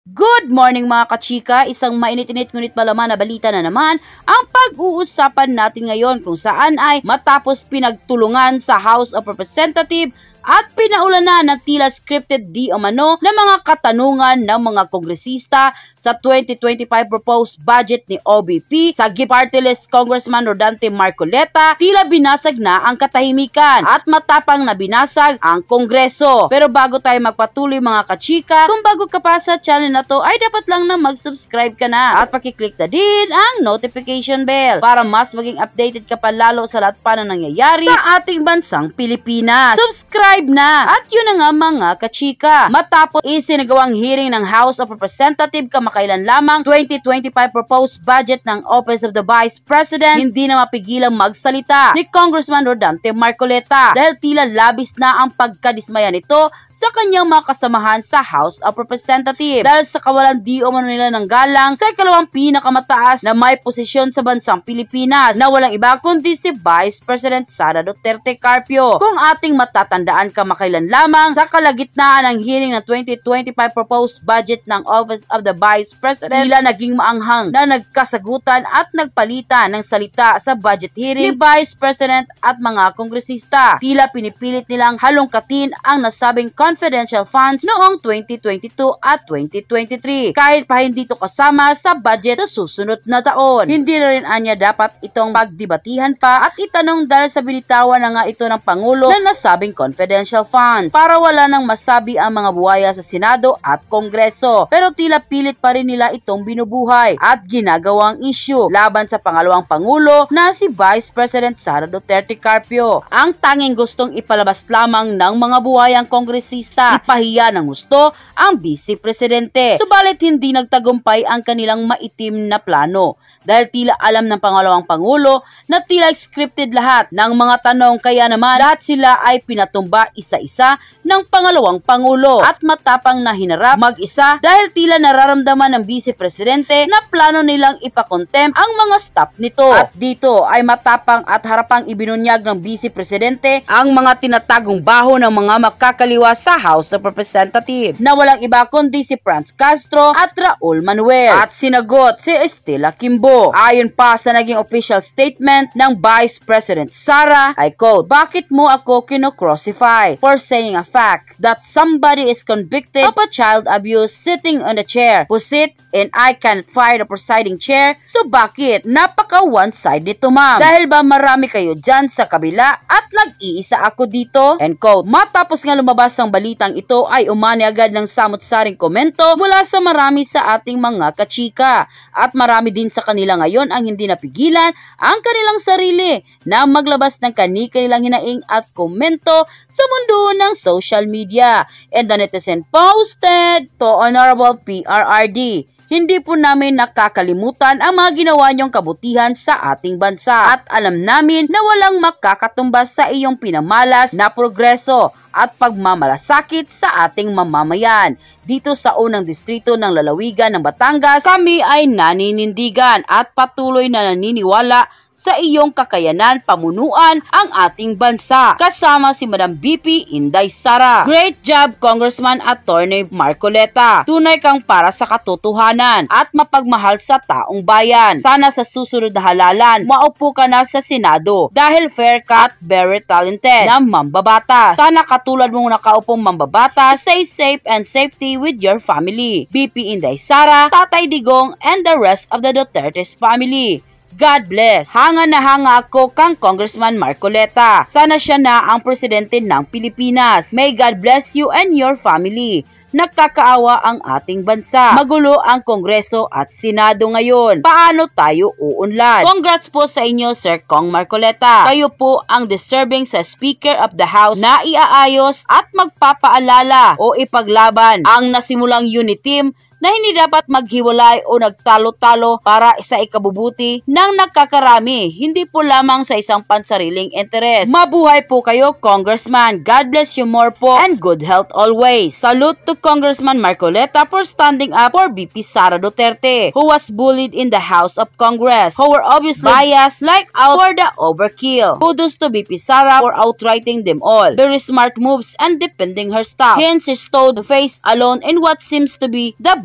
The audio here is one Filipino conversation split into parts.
Good morning mga kachika, isang mainit-init ngunit malaman na balita na naman ang pag-uusapan natin ngayon kung saan ay matapos pinagtulungan sa House of Representatives at pinaulanan ng tila scripted di umano na mga katanungan ng mga kongresista sa 2025 proposed budget ni OBP sa Party List Congressman Rodante Marcoleta, tila binasag na ang katahimikan at matapang na binasag ang Kongreso. Pero bago tayo magpatuloy mga kachika, kung bago ka pa sa channel na to ay dapat lang na mag-subscribe ka na at pakiclick na din ang notification bell para mas maging updated ka pa lalo sa lahat pa na nangyayari sa ating bansang Pilipinas. Subscribe na! At yun na nga mga kachika, matapos isinagawang hearing ng House of Representatives kamakailan lamang 2025 proposed budget ng Office of the Vice President, hindi na mapigilang magsalita ni Congressman Rodante Marcoleta dahil tila labis na ang pagkadismaya nito sa kanyang mga kasamahan sa House of Representatives dahil sa kawalan di umano nila ng galang sa ikalawang pinakamataas na may posisyon sa bansang Pilipinas na walang iba kundi si Vice President Sara Duterte Carpio. Kung ating matatandaan kamakailan lamang sa kalagitnaan ng hearing ng 2025 proposed budget ng Office of the Vice President, tila naging maanghang na nagkasagutan at nagpalitan ng salita sa budget hearing ni Vice President at mga kongresista. Tila pinipilit nilang halongkatin ang nasabing confidential funds noong 2022 at 2023 kahit pa hindi ito kasama sa budget sa susunod na taon. Hindi na rin anya dapat itong pagdebatihan pa at itanong dahil sa binitawan na nga ito ng Pangulo na nasabing confidential funds para wala nang masabi ang mga buhaya sa Senado at Kongreso. Pero tila pilit pa rin nila itong binubuhay at ginagawang issue laban sa pangalawang Pangulo na si Vice President Sara Duterte Carpio. Ang tanging gustong ipalabas lamang ng mga buhayang kongresista, ipahiya ng gusto ang Vice Presidente. Subalit hindi nagtagumpay ang kanilang maitim na plano dahil tila alam ng pangalawang Pangulo na tila scripted lahat ng mga tanong kaya naman lahat sila ay pinatumba isa-isa ng pangalawang Pangulo at matapang na hinarap mag-isa dahil tila nararamdaman ng Vice Presidente na plano nilang ipakontempt ang mga staff nito. At dito ay matapang at harapang ibinunyag ng Vice Presidente ang mga tinatagong baho ng mga makakaliwa sa House of Representatives na walang iba kundi si Franz Castro at Raul Manuel at sinagot si Estela Quimbo. Ayon pa sa naging official statement ng Vice President Sara, I quote, "Bakit mo ako kino-crucify for saying a fact that somebody is convicted of a child abuse sitting on the chair who sit and I can't fire the presiding chair? So bakit? Napaka one-side nito ma'am. Dahil ba marami kayo dyan sa kabila at nag-iisa ako dito?" End quote. Matapos nga lumabas ang balitang ito ay umani agad ng samot-saring komento mula sa marami sa ating mga kachika at marami din sa kanila ngayon ang hindi napigilan ang kanilang sarili na maglabas ng kani-kanilang hinaing at komento sa mundo ng social media. And the netizen posted to Honorable PRRD, "Hindi po namin nakakalimutan ang mga ginawa niyong kabutihan sa ating bansa at alam namin na walang makakatumbas sa iyong pinamalas na progreso at pagmamalasakit sa ating mamamayan. Dito sa unang distrito ng lalawigan ng Batangas, kami ay naninindigan at patuloy na naniniwala sa iyong kakayanan pamunuan ang ating bansa. Kasama si Madam BP Inday Sara. Great job Congressman Attorney Marcoleta. Tunay kang para sa katotohanan at mapagmahal sa taong bayan. Sana sa susunod na halalan, maupo ka na sa Senado dahil fair ka at very talented na mambabatas. Sana katulad mong nakaupong mambabatas, stay safe and safety with your family. BP Inday Sara, Tatay Digong, and the rest of the Duterte's family. God bless. Hanga na hanga ako kang Congressman Marcoleta. Sana siya na ang presidente ng Pilipinas. May God bless you and your family. Nagkakaawa ang ating bansa. Magulo ang Kongreso at Senado ngayon. Paano tayo uunlad? Congrats po sa inyo, Sir Kong Marcoleta. Kayo po ang deserving sa Speaker of the House na iaayos at magpapaalala o ipaglaban ang nasimulang unit team na hindi dapat maghiwalay o nagtalo-talo para sa ikabubuti ng nagkakarami, hindi po lamang sa isang pansariling interes. Mabuhay po kayo, Congressman. God bless you more po and good health always. Salute to Congressman Marcoleta for standing up for BP Sara Duterte, who was bullied in the House of Congress, who were obviously biased like out for the overkill. Kudos to BP Sara for outrighting them all. Very smart moves and defending her staff. Hence, she stood face alone in what seems to be the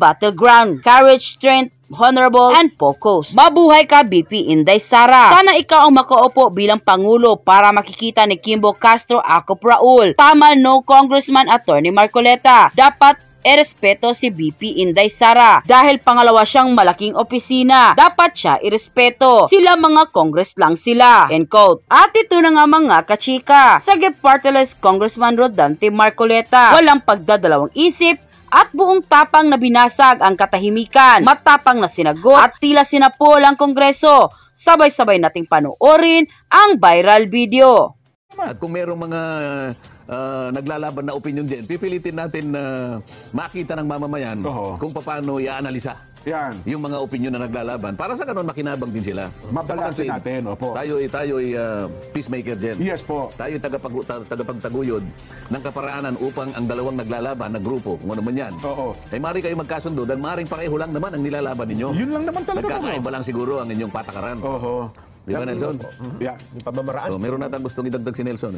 battleground, courage, strength, honorable, and focus. Mabuhay ka, BP Inday Sara. Sana ikaw ang makaupo bilang Pangulo para makikita ni Kimbo Castro Acop Raul. Tama no, Congressman Attorney Marcoleta. Dapat irespeto si BP Inday Sara dahil pangalawa siyang malaking opisina. Dapat siya irespeto. Sila mga Congress lang sila. End quote. At ito na nga mga kachika. Sagip Partless Congressman Rodante Marcoleta. Walang pagdadalawang isip at buong tapang na binasag ang katahimikan. Matapang na sinagot at tila sinapol ang Kongreso. Sabay-sabay nating panoorin ang viral video. At kung merong mga naglalaban na opinion dyan, pipilitin natin na makita ng mamamayan kung paano i-analisa yung mga opinion na naglalaban. Para sa ganun, makinabang din sila. Mabalansin natin, opo. Tayo ay peacemaker dyan. Yes po. Tayo tagapagtaguyod ng kaparaanan upang ang dalawang naglalaban na grupo, kung ano man yan, ay maaari kayo magkasundo dahil maaaring pareho lang naman ang nilalaban ninyo. Yun lang naman talaga. Nagkakaiba lang siguro ang inyong patakaran. Di ba, Nelson? Yeah. Yung pamamaraan. Meron natang gustong idagdag si Nelson.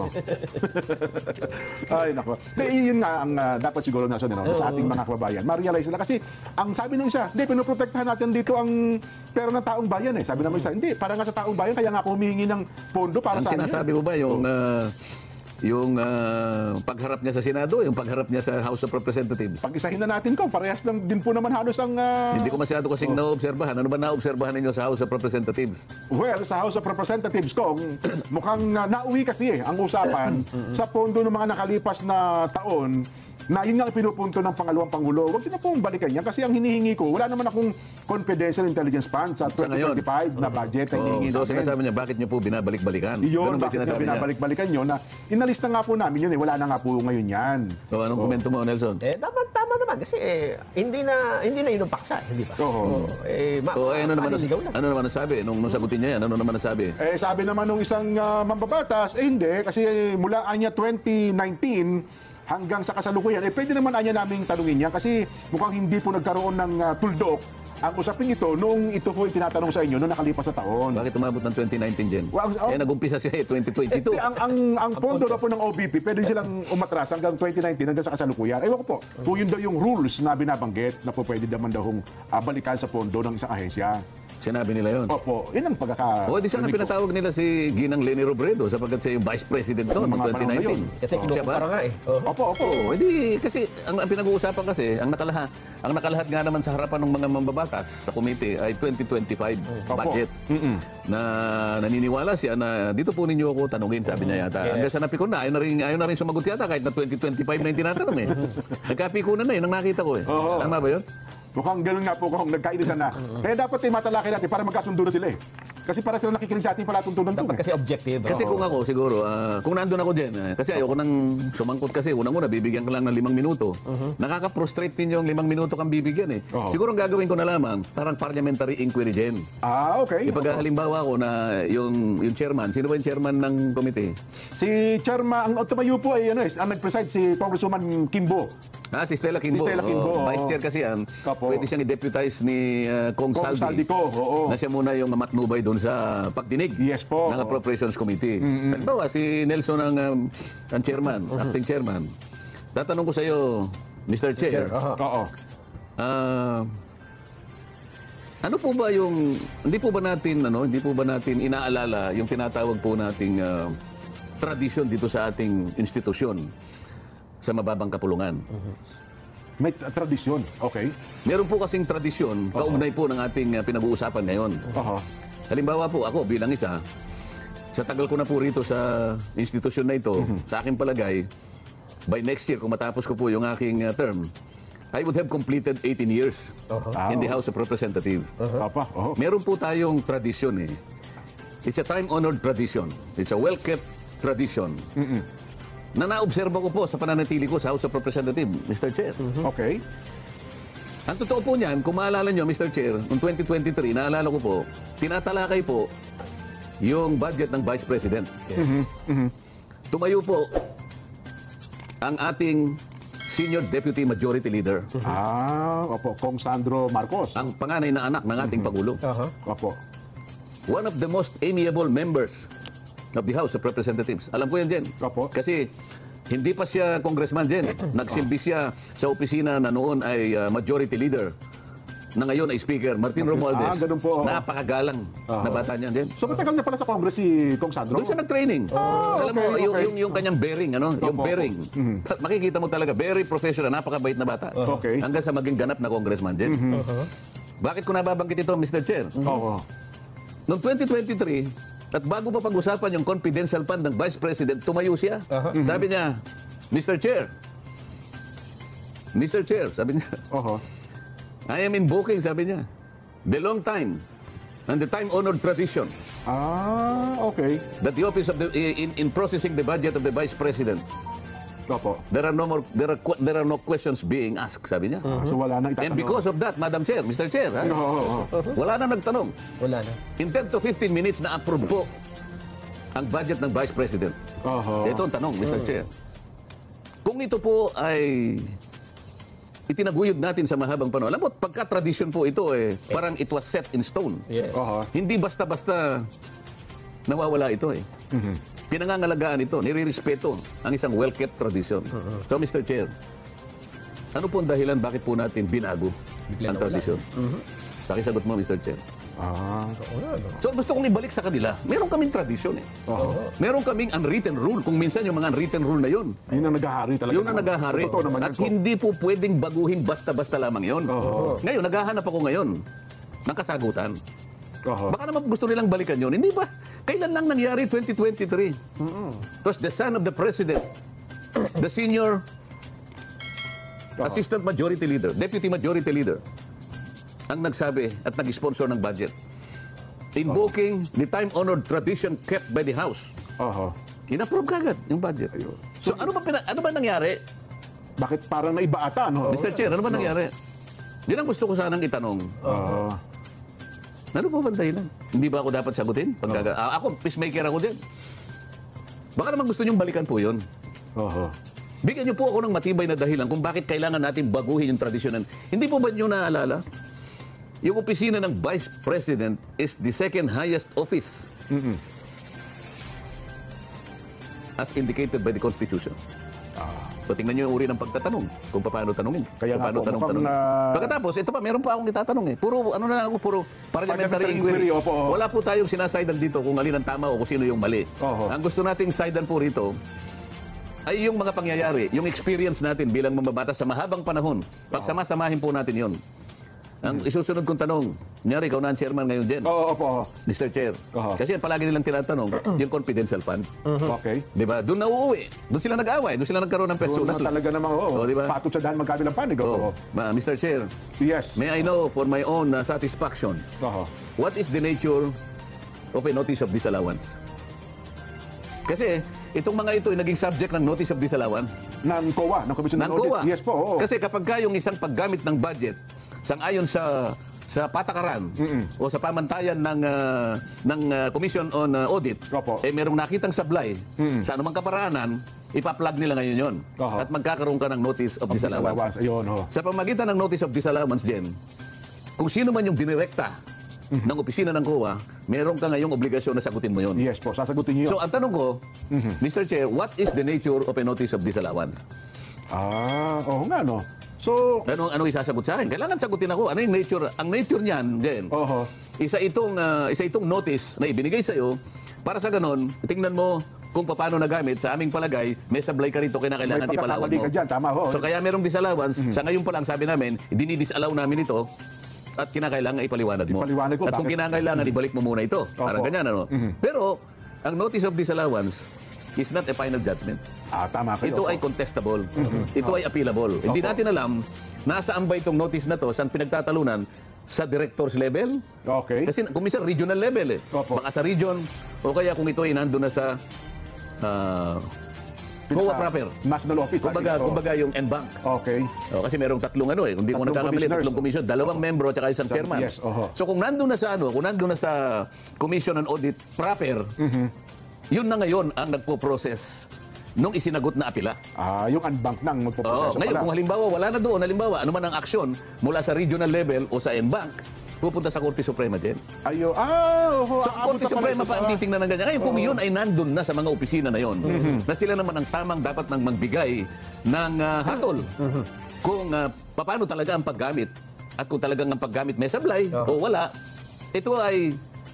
Ay, nako. Yun nga ang dapat siguro na sa ating mga kababayan. Ma-realize nila kasi ang sabi ng isa, hindi, pinoprotektahan natin dito ang pera ng taong bayan eh. Sabi naman isa, hindi, para nga sa taong bayan, kaya nga ako humihingi ng pondo para sa amin. Sinasabi mo ba yung pagharap niya sa Senado, yung pagharap niya sa House of Representatives? Pag-isahin na natin ko, parehas lang din po naman halos ang... Hindi ko masyado kasing naobserbahan. Ano ba naobserbahan ninyo sa House of Representatives? Well, sa House of Representatives ko, mukhang nauwi kasi ang usapan sa pondo ng mga nakalipas na taon na yun nga pinupunto ng pangalawang Pangulo. Huwag na pong balikan yan kasi ang hinihingi ko, wala naman akong confidential intelligence fund sa 2025 na budget na hinihingi so namin. sinasabi niya, bakit niyo po binabalik-balikan? Yun, bakit niya binabalik-balikan yun na inalista nga po namin yun eh, wala na nga po ngayon yan. So, anong komento mo, Nelson? Dapat tama naman kasi hindi na yun ang paksa, hindi ba? Ano naman ang sabi? Nung sagutin niya yan, ano naman ang sabi? Sabi naman nung isang mambabatas, hindi, kasi mula anya 2019 hanggang sa kasalukuyan, pwede naman anya naming tanungin yan kasi mukhang hindi po nagkaroon ng tuldok ang usapin ito noong ito po itinatanong sa inyo noong nakalipas na taon. Bakit umabot ng 2019 dyan? Nag-umpisa siya 2022. Ang pondo na po ng OBP, pwede silang umatras hanggang 2019 hanggang sa kasalukuyan. Ewan ko po, kung yun daw yung rules na binabanggit na po pwede naman daw balikan sa pondo ng isang ahensya. Sinabi nila yun? Opo, yun ang pagkaka... Di sana pinatawag nila si Ginang Leni Robredo sapagkat siya yung Vice President noong 2019. Kasi kinukumpara nga eh. Opo. Kasi ang pinag-uusapan kasi, ang nakalahat nga naman sa harapan ng mga mambabatas sa komite ay 2025 budget. Na naniniwala siya na dito po ninyo ako tanungin, sabi niya yata. Hanggang sa napikon na, ayaw na rin sumagot yata kahit na 2025 na yung tinatanong eh. Nagkapikunan na yun, ang nakita ko eh. Tama ba yun? Mukhang gano'n nga po kung nagkainitan na. Kaya dapat matalakay natin para magkasundo na sila eh. Kasi para sila nakikinig sa ating palatuntunan to. Dapat kasi objective. Kasi kung ako siguro, kung nandun ako dyan, kasi ayoko nang sumangkot kasi, unang-una, bibigyan ka lang ng 5 minuto. Nakaka-frustrate din yung 5 minuto kang bibigyan eh. Siguro ang gagawin ko na lamang, parang parliamentary inquiry dyan. Okay. Ipag-halimbawa ko na yung chairman, sino ba yung chairman ng komite? Si chairman, ang tumayo po ay ang nag-preside si Congresswoman Kimbo. Si Stella Kimbo. Vice chair kasi yan. Pwede siyang i-deputize ni Kong Saldico. Na siya muna yung matnubay doon sa pagdinig ng Appropriations Committee. Halimbawa, si Nelson ang chairman, acting chairman. Tatanong ko sa iyo, Mr. Chair. Ano po ba yung hindi po ba natin inaalala yung tinatawag po nating tradisyon dito sa ating institusyon sa mababang kapulungan? May tradisyon, okay. Meron po kasing tradisyon, kaugnay po ng ating pinag-uusapan ngayon. Halimbawa po, ako bilang isa, sa tagal ko na po rito sa institusyon na ito, sa aking palagay, by next year, kung matapos ko po yung aking term, I would have completed 18 years in the House of Representatives. Meron po tayong tradisyon eh. It's a time-honored tradition. It's a well-kept tradition. Na naobserba ko po sa pananatili ko sa House of Representatives, Mr. Chair. Okay. Ang totoo po niyan, kung maalala nyo, Mr. Chair, noong 2023, naalala ko po, tinatalakay po yung budget ng Vice President. Yes. Tumayo po ang ating Senior Deputy Majority Leader. Kong Sandro Marcos. Ang panganay na anak ng ating Pangulo. One of the most amiable members of the House of Representatives. Alam ko yan, Jen. Kasi Hindi pa siya congressman din. Nagsilbi siya sa opisina na noon ay majority leader. Na ngayon ay speaker, Martin Romualdez. ganun po. Napakagalang na bata niyan din. So matagal na pala sa Congress si Kong Sandro? Doon siya nag-training. Alam mo, okay. yung kanyang bearing, ano? Yung bearing. Makikita mo talaga, very professional, napakabait na bata. Okay. Hanggang sa maging ganap na congressman din. Bakit ko nababanggit ito, Mr. Chair? Oo. Noong 2023, at bago pa pag-usapan yung confidential fund ng Vice President, tumayo siya. Sabi niya, Mr. Chair, sabi niya, Oo. I am invoking, sabi niya, the long time and the time-honored tradition Okay. that the office of the in processing the budget of the Vice President, Opo. there are no questions being asked, sabi niya. So wala nang itatanong. And because of that, Madam Chair, Mr. Chair, ha, Oo. wala na nagtanong. Wala na. In 10 to 15 minutes na approve po ang budget ng Vice President. Oo. Ito ang tanong, Mr. Chair. Kung ito po ay itinaguyod natin sa mahabang panahon, alam mo, pagka-tradition po ito, parang it was set in stone. Yes. Oo. Hindi basta-basta nawawala ito Pinangangalagaan ito, nire-respeto ang isang well-kept tradition. So, Mr. Chair, ano po ang dahilan bakit po natin binago ang tradition? Pakisagot mo, Mr. Chair. So, gusto kong ibalik sa kanila. Meron kaming tradisyon Meron kaming unwritten rule. Kung minsan yung mga unwritten rule na yun, Yun ang naghahari talaga. yun ang naghahari. Totoo naman At yan po. hindi po pwedeng baguhin basta-basta lamang yun. Ngayon, naghahanap ako ngayon ng kasagutan. Oo. Baka naman gusto nilang balikan yun. Hindi ba? Kailan lang nangyari? 2023. Tapos the son of the president, the senior assistant majority leader, deputy majority leader, ang nagsabi at nag-sponsor ng budget. Invoking the time-honored tradition kept by the House. Oo. In-approve kagad yung budget. So ano ba nangyari? Bakit parang naiba ata, no? Mr. Chair, ano ba nangyari? Yan ang gusto ko sanang itanong. Oo. Ano ba bang dahilan? Hindi ba ako dapat sagutin? Ako, peacemaker ako din. Baka naman gusto niyong balikan po yun. Oo. Bigyan niyo po ako ng matibay na dahilan kung bakit kailangan natin baguhin yung tradisyon. Hindi po ba niyo naalala? Yung opisina ng Vice President is the second highest office as indicated by the Constitution. So tingnan niyo yung uri ng pagtatanong kung paano tanungin. Kaya nga paano po, mukhang Pagkatapos, ito pa, meron pa akong itatanong Puro, ano na ako, puro parliamentary inquiry. opo. Wala po tayong sinasidan dito kung alin ang tama o kung sino yung mali. Oho. Ang gusto nating sidan po rito ay yung mga pangyayari, yung experience natin bilang mamabatas sa mahabang panahon. Pagsama-samahin po natin yon. Ang isusunod kong tanong, nyari, ikaw na ang chairman ngayon din, Oo, opo. Mr. Chair. Oho. Kasi yan palagi nilang tinatanong, yung confidential fund. Okay. Di ba? Doon na uuwi. Doon sila nag-away. Doon sila nagkaroon ng Doon personal. na talaga namang, Oo, di ba? patod sa daan magkabilang panig. Oo. Mr. Chair, Yes. may I know for my own satisfaction, Oo. what is the nature of a notice of disallowance? Kasi itong mga ito ay naging subject ng notice of disallowance Ng COA, ng Commission ng on Audit. COA. Yes po, oo. Kasi kapag ka yung isang paggamit ng budget sang-ayon sa patakaran o sa pamantayan ng Commission on Audit, Opo. merong nakitang sablay sa anumang kaparaanan, ipa-plug nila ngayon yon. Oho. At magkakaroon ka ng notice of disallowance. Ayun, oo. Sa pamagitan ng notice of disallowance din, kung sino man yung dinirekta ng opisina ng COA, meron ka ngayong obligasyon na sagutin mo yon. Yes po, sasagutin niyo. So ang tanong ko, Mr. Chair, what is the nature of a notice of disallowance? Oo nga, no? So, Ano isasagot sa akin? Kailangan sagutin ako. Ano yung nature? Ang nature niyan, din, oho. isa itong notice na ibinigay sa iyo para sa ganon, tingnan mo kung paano nagamit. Sa aming palagay, may sablay ka rito, kailangan May ipalawan pagkakamali mo. ka dyan, tama ho. So kaya merong disallowance. Sa ngayon pa lang, sabi namin, dinidisallow namin ito at kinakailangan ipaliwanag mo. Ipaliwanag ko, At kung bakit? kinakailangan, ibalik mo muna ito. Parang ganyan, ano? Pero, ang notice of disallowance is not a final judgment. Tama kayo. Ito Opo. ay contestable. Ito ay appealable. Hindi natin alam nasaan ba itong notice na to, saan pinagtatalunan, sa director's level? Okay. Kasi kung minsan regional level Opo. Baka sa region, o kaya kung ito ay nandun na sa COA proper. National Office. Kumbaga yung NBank. Okay. Kasi merong tatlong kung di mo Tatlong nagkakamali, commissioners. tatlong commission, dalawang membro at saka isang chairman. Yes, oho. So kung nandun na sa kung nandun na sa Commission on Audit proper, yun na ngayon ang nagpo-process nung isinagot na apila. Yung unbank nang magpoproseso Ngayon, pala. kung halimbawa wala na doon, halimbawa ano man ang aksyon mula sa regional level o sa NBank, pupunta sa Korte Suprema din. Oho, So, ang Korte Suprema pa ang titingnan ng ganyan. Ngayon, kung yun ay nandun na sa mga opisina na yon, na sila naman ang tamang dapat nang magbigay ng hatol kung paano talaga ang paggamit at kung talagang ang paggamit may sablay o wala, ito ay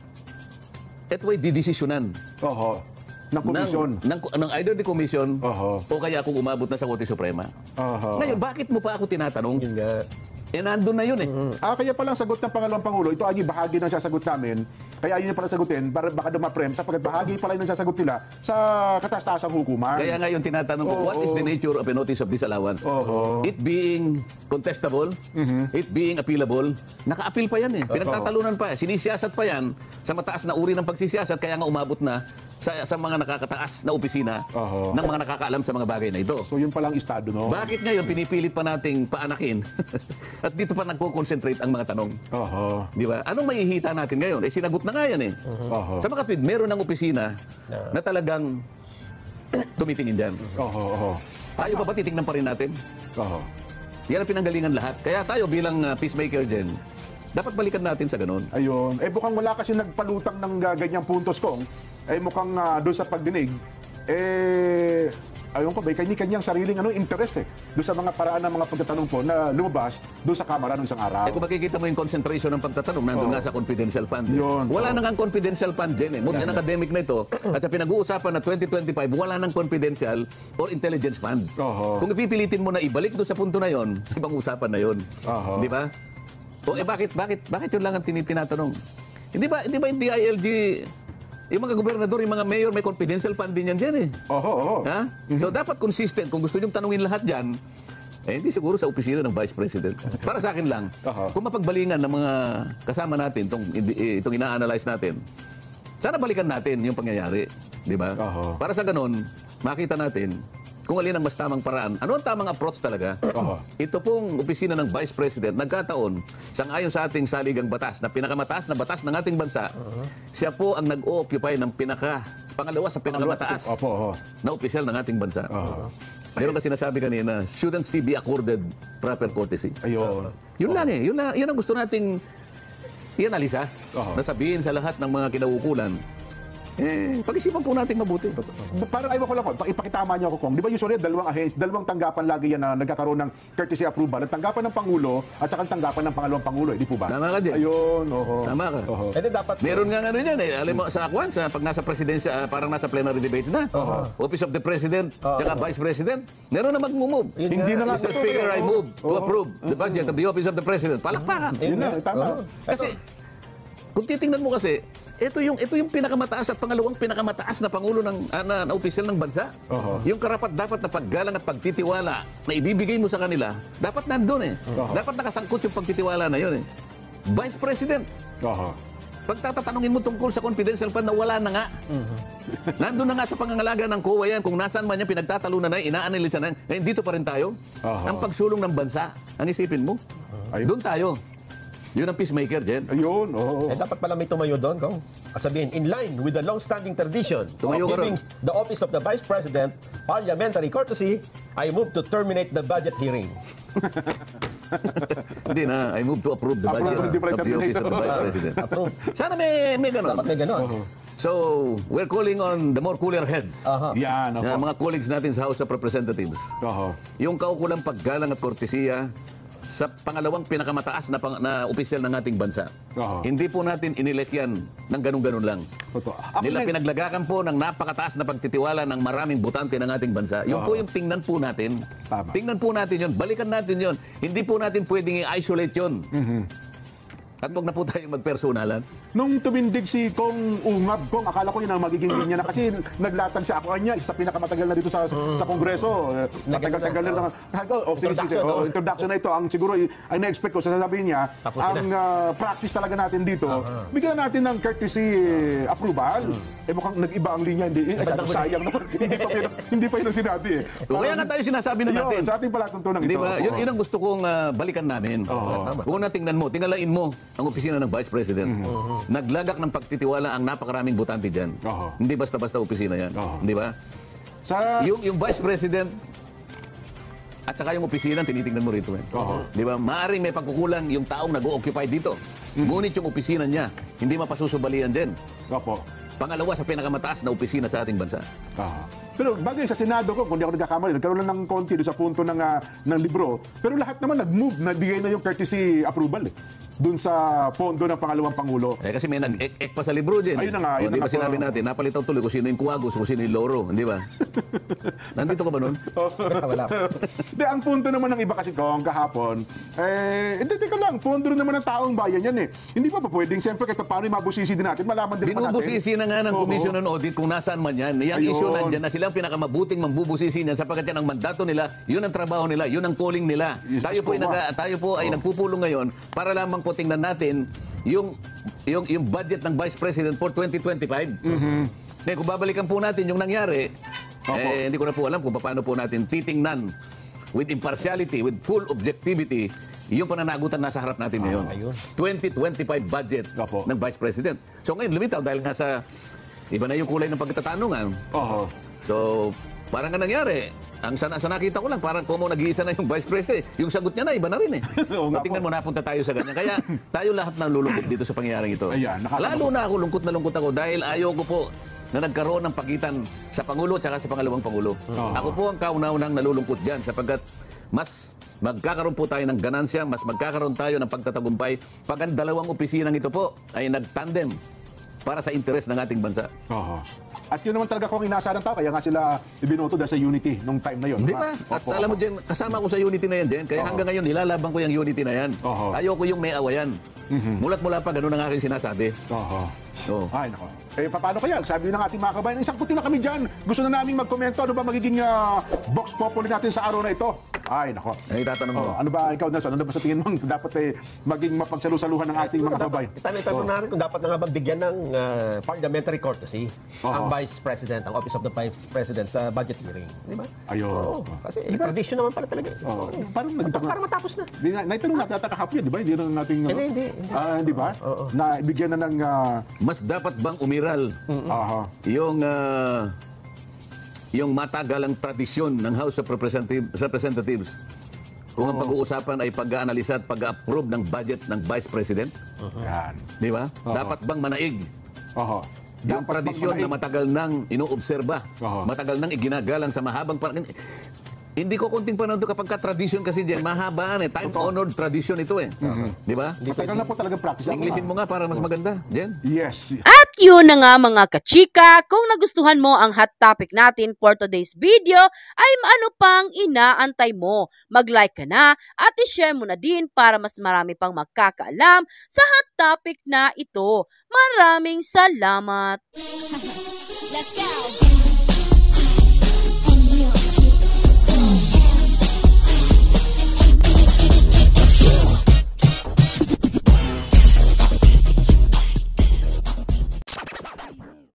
didesisyonan Oho. Ng komisyon. ng either the commission Oho. o kaya kung umabot na sa Korte Suprema. Oho. Ngayon, bakit mo pa ako tinatanong? Yun nga. Nandun na yun eh. Kaya palang sagot ng Pangalawang Pangulo, ito ay bahagi ng sasagot namin. Kaya yun yung pala sagutin, para baka dumaprem, sapagkat bahagi pala yung sasagot nila sa kataas-taasang hukuman. Kaya ngayon tinatanong ko, what is the nature of a notice of disallowance? It being contestable, it being appealable, naka-appeal pa yan eh. Pinagtatalunan pa, sinisiyasat pa yan sa mataas na uri ng pagsisiyasat, kaya nga umabot na sa mga nakakataas na opisina ng mga nakakaalam sa mga bagay na ito. So yun palang estado, no? Bakit ngayon pinipilit pa nating paanakin at dito pa nagko-concentrate ang mga tanong? Di ba? Anong maihita natin ngayon? Sinagot na nga yan eh. Sa mga kapit, meron ng opisina na talagang tumitingin dyan. Tayo ba titignan pa rin natin? Yan ang pinanggalingan lahat. Kaya tayo bilang peacemaker dyan, dapat balikan natin sa ganun. Ayun. Mukhang wala kasi nagpalutang ng ganyang puntos kong. Mukhang doon sa pagdinig, ayun ko, may kanyang sariling interest doon sa mga paraan ng mga pagtatanong po na lumabas doon sa Kamara noong isang araw. Kung makikita mo yung concentration ng pagtatanong, nandun nga sa confidential fund. Yun. Wala nang confidential fund din eh. Multi academic na ito. At sa pinag-uusapan na 2025, wala nang confidential or intelligence fund. Kung ipipilitin mo na ibalik doon sa punto na yon, ibang usapan na yon. Di ba? O bakit yun lang ang tinatanong? Hindi ba yung DILG, yung mga gobernador, yung mga mayor, may confidential fund din yan dyan eh. Ha? So dapat consistent. Kung gusto nyong tanungin lahat dyan, hindi siguro sa opisina ng Vice President. Para sa akin lang, kung mapagbalingan ng mga kasama natin, itong ina-analyze natin, sana balikan natin yung pangyayari. Di ba? Para sa ganun, makita natin kung alin ang mas tamang paraan. Ano ang tamang approach talaga? Ito pong opisina ng Vice President, nagkataon, sangayon sa ating saligang batas, na pinakamataas na batas ng ating bansa, siya po ang nag-o-occupy ng pangalawa sa pinakamataas na opisyal ng ating bansa. Meron kasi sinasabi kanina, shouldn't she be accorded proper courtesy? Yun lang eh. Yun ang gusto nating i-analisa. Nasabihin sa lahat ng mga kinaukulan. Pag-isipan po natin mabuti. Parang ayaw ko lang, ipakitama niyo ako, Kong. Di ba usually dalawang tanggapan lagi yan na nagkakaroon ng courtesy approval. Ang tanggapan ng Pangulo at saka ang tanggapan ng Pangalawang Pangulo. Di po ba? Tama ka din. Ayun, Tama ka. Dapat Meron nga ano yan eh. Alam mo, sa Akwan, pag nasa presidensya, parang nasa plenary debates na. Office of the President, tsaka Vice President, meron na mag-move. Hindi na nga. Mr. Speaker, I move to approve the budget of the Office of the President. Palakpakan. Yun na, tama. Kasi, kung titingnan mo kasi, ito yung pinakamataas at pangalawang pinakamataas na pangulo na opisyal ng bansa. Yung karapat dapat na paggalang at pagtitiwala na ibibigay mo sa kanila, dapat nandun eh. Dapat nakasangkot yung pagtitiwala na yun eh. Vice President. Pagtatatanungin mo tungkol sa confidential fund na wala na nga. Nandun na nga sa pangangalaga ng COA yan. Kung nasaan man yan, pinagtatalunan na, inaanalisa na. Ngayon, dito pa rin tayo. Ang pagsulong ng bansa, ang isipin mo. Doon tayo. Yun ang peacemaker, Jen. Ayun, dapat pala may tumayo doon, Kong. Sabihin, in line with the long-standing tradition Tumayo of ka giving the office of the Vice President parliamentary courtesy, I move to terminate the budget hearing. Hindi na, I move to approve the budget of the office of the Vice President. Approve. Sana may ganon. Dapat may ganon. So, we're calling on the more cooler heads. Yan, Yan, mga colleagues natin sa House of Representatives. Yung kaukulang paggalang at kortesiya sa pangalawang pinakamataas na opisyal ng ating bansa. Hindi po natin inilek yan ng ganun-ganun lang. Nila pinaglagakan po ng napakataas na pagtitiwala ng maraming botante ng ating bansa. Yung po yung tingnan po natin. Tingnan po natin yun. Balikan natin yun. Hindi po natin pwedeng i-isolate yun. At huwag na po tayong magpersonalan. Nung tumindig si Kong Ungab, Kong, akala ko yun ang magiging linya na kasi naglatag siya ako niya, isa sa pinakamatagal na dito sa Kongreso. Matagal-tagal na lang. Introduction na ito. Ang siguro, ay na-expect ko, sasabihin niya, ang practice talaga natin dito, bigyan natin ng courtesy approval. Mukhang nag-iba ang linya. Sayang naman. Hindi pa yun ang sinabi eh. Kaya nga tayo sinasabi na natin. Sa ating palatuntunan ito. Yun ang gusto kong balikan namin. Kung tingnan mo, tingalain mo ang opisina ng Vice President. Naglagak ng pagtitiwala ang napakaraming botante dyan. Hindi basta-basta opisina yan. Di ba? Yung Vice President At saka yung opisina, tinitingnan mo rito. Di ba? Maaaring may pagkukulang yung taong nag-o-occupy dito. Ngunit yung opisina niya, hindi mapasusubalian din. Opo. Pangalawa sa pinakamataas na opisina sa ating bansa. Pero bagay sa Senado ko, kung di ako nagkakamali, nagkaroon lang ng konti doon sa punto ng libro. Pero lahat naman nag-move, nabigay na yung courtesy approval doon sa pondo ng pangalawang Pangulo. Kasi may nag-ek pa sa libro din. Ayun na nga. Di ba sinabi natin, napalitaw tuloy kung sino yung kuwagos, kung sino yung loro, di ba? Nandito ka ba nun? Wala. Di, ang punto naman ng iba kasi kong kahapon, teka lang, pondo rin naman ng taong bayan yan eh. Hindi ba pwedeng, siyempre, kahit paano yung mabusisi din natin, malaman din naman natin. Binubusisi na nga ng Commission on Audit kung nasaan man yan. Yung issue nandyan na silang pinakamabuting mambubusisi niyan sapagkat yan ang mandato nila, yun ang trabaho nila, yun ang calling nila. Tayo po ay nagpupulong ngayon para lamang po tingnan natin yung budget ng Vice President for 2025. Kaya kung babalikan po natin yung nangyari, hindi ko na po alam kung paano po natin titingnan with impartiality, with full objectivity, yung pananagutan nasa harap natin ngayon. 2025 budget ng Vice President. So ngayon lumitaw dahil nga sa iba na yung kulay ng pagtatanungan. So parang nga nangyari, ang sa nakita ko lang, parang kung nag-iisa na yung Vice President, yung sagot niya na, iba na rin eh. Tingnan mo, napunta tayo sa ganyan. Kaya tayo lahat nalulungkot dito sa pangyayaring ito. Lalo na ako, lungkot ako dahil ayaw ko po na nagkaroon ng pagitan sa Pangulo at sa pangalawang Pangulo. Ako po ang kauna-unang nalulungkot dyan sapagkat mas magkakaroon po tayo ng ganansya, mas magkakaroon tayo ng pagtatagumpay pag ang dalawang opisinang ito po ay nagtandem para sa interes ng ating bansa. At yun naman talaga kung inaasahan ng tao, kaya nga sila ibinoto dahil sa unity nung time na yun. Di ba? At alam mo dyan, kasama ko sa unity na yan, Jen. Kaya hanggang ngayon, nilalaban ko yung unity na yan. Ayoko yung may awayan. Mula't mula pa, ganun ang aking sinasabi. Ay, nako. Paano kaya? Sabi ng ating mga kabayan, isang puti na kami dyan. Gusto na namin magkomento. Ano ba magiging box populi natin sa araw na ito? Ay, nako. Ay, tatanong mo. Ano ba, ikaw, Nelson? Ano ba sa tingin mo dapat maging mapagsalusaluhan ng ating mga kabayan? Itanong natin kung dapat na nga bang bigyan ng parliamentary courtesy ang Vice President, ang Office of the Vice President sa budget hearing. Di ba? Ayun. Kasi tradition naman pala talaga. Para matapos na. Naitanong natin at kahapon yan, di ba? Hindi na nating... Hindi. Hindi ba? Na bigyan na ng... Mas dapat bang umiral yung matagalang tradisyon ng House of Representatives kung ang pag-uusapan ay pag-aanalisa at pag-approve ng budget ng Vice President? Di ba? Dapat bang manaig? Yung tradisyon na matagal nang inuobserba, matagal nang iginagalang sa mahabang hindi ko konting panahon ito kapag ka-tradisyon kasi dyan, mahabaan eh. Time-honored tradition ito eh. Di ba? Matagal na po talagang practice. Inglesin mo nga para mas maganda, Jen. Yes. At yun na nga mga kachika, kung nagustuhan mo ang hot topic natin for today's video, ay ano pang inaantay mo? Mag-like ka na at i-share mo na din para mas marami pang magkakaalam sa hot topic na ito. Maraming salamat! Let's go!